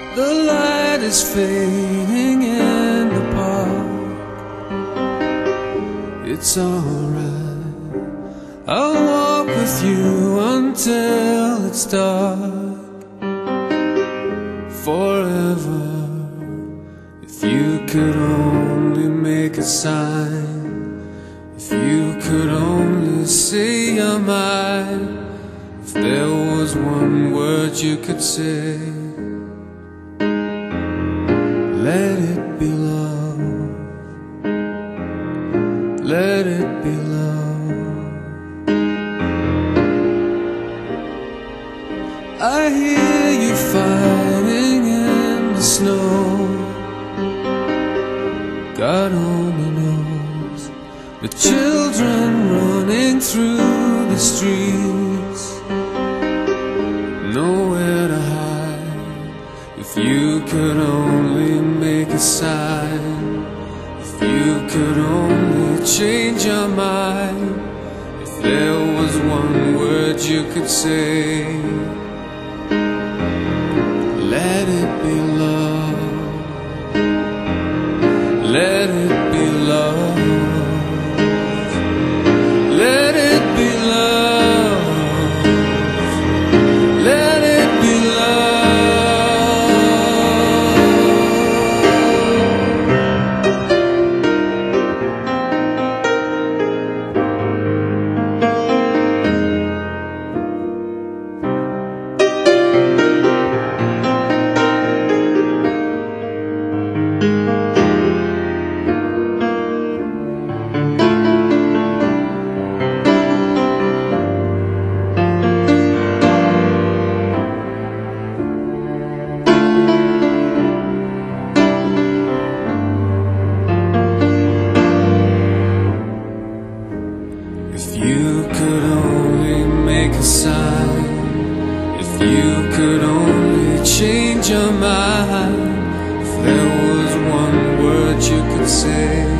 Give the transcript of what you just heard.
The light is fading in the park. It's alright, I'll walk with you until it's dark. Forever, if you could only make a sign, if you could only say you're mine, if there was one word you could say, let it be love, let it be love. I hear you fighting in the snow, God only knows. The children running through the streets, nowhere to hide. If you could only make a sign, if you could only change your mind, if there was one word you could say, let it be love, let it be love, let it be love, let it be love. If you could only make a sign, if you could only change your mind, if there was one word you could say,